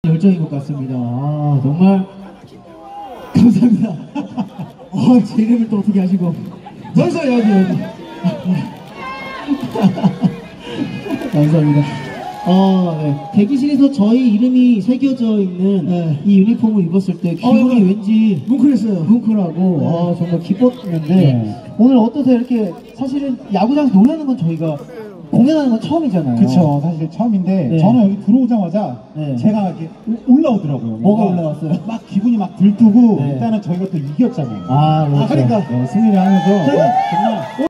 열정인 것 같습니다. 아, 정말 감사합니다. 제 이름을 또 어떻게 하시고 벌써 여기 감사합니다. 네. 대기실에서 저희 이름이 새겨져 있는 이 유니폼을 입었을 때 기분이 왠지 뭉클했어요. 뭉클하고 정말 기뻤는데 오늘 어떠세요? 이렇게 사실은 야구장에서 놀라는 건 저희가 공연하는 건 처음이잖아요. 그쵸, 사실 처음인데 저는 여기 들어오자마자 제가 이렇게 올라오더라고요. 뭐가 올라왔어요? 막 기분이 막 들뜨고 일단은 저희가 또 이겼잖아요. 그렇죠. 그러니까 승리를 하면서 정말